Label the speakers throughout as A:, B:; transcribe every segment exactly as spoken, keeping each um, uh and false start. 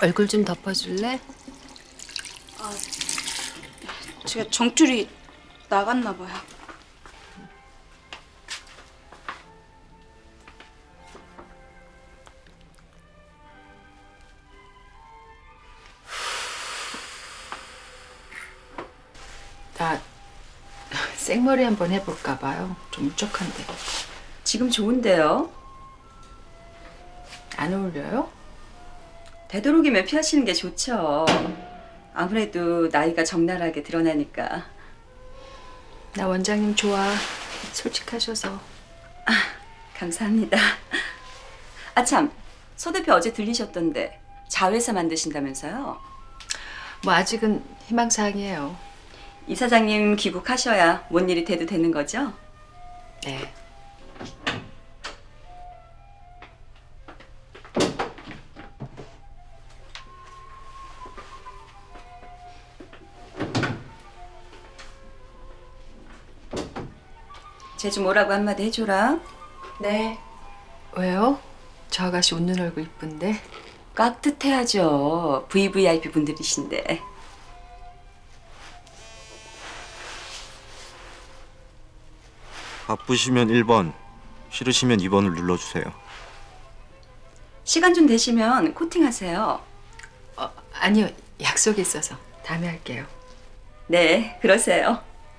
A: 얼굴 좀 덮어줄래?
B: 아, 제가 정줄이 나갔나 봐요.
A: 나 생머리 한번 해볼까 봐요. 좀 울적한데.
C: 지금 좋은데요?
A: 안 어울려요?
C: 되도록이면 피하시는 게 좋죠. 아무래도 나이가 적나라하게 드러나니까.
A: 나 원장님 좋아. 솔직하셔서.
C: 아, 감사합니다. 아 참, 소 대표 어제 들리셨던데 자회사 만드신다면서요?
A: 뭐 아직은 희망사항이에요.
C: 이 사장님 귀국하셔야 뭔 일이 돼도 되는 거죠?
A: 네.
C: 제주 뭐라고 한마디 해줘라.
A: 네. 왜요? 저 아가씨 웃는 얼굴 이쁜데?
C: 깍듯해야죠. 브이브이아이피 분들이신데.
D: 바쁘시면 일 번, 싫으시면 이 번을 눌러주세요.
C: 시간 좀 되시면 코팅하세요.
A: 어, 아니요. 약속이 있어서 다음에 할게요.
C: 네, 그러세요.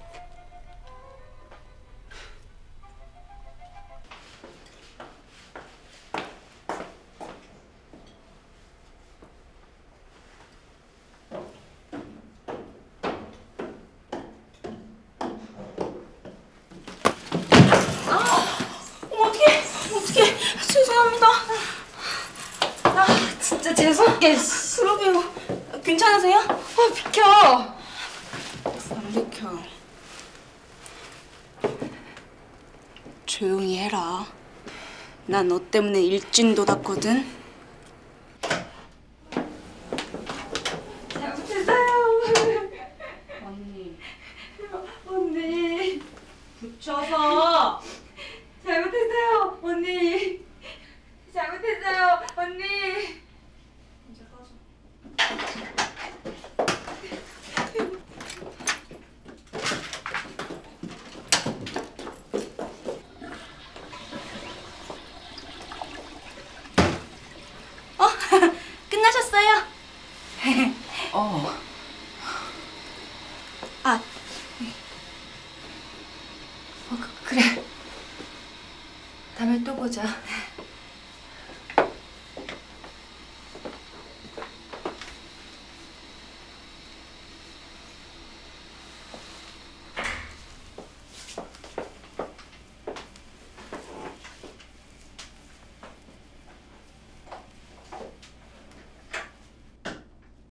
B: 어떡해, 어떡해. 죄송합니다. 아, 진짜 재수없게. 그러게요. 괜찮으세요? 아, 비켜. 안 비켜. 조용히 해라. 난 너 때문에 일진 돋았거든.
C: 잘못했어요.
B: 언니.
C: 언니.
B: 붙여서.
C: 잘못했어요. 언니. 잘못했어요. 언니.
B: 이제 꺼져. 어? 끝나셨어요?
A: 어.
B: 아,
A: 어 그, 그래. 다음에 또 보자.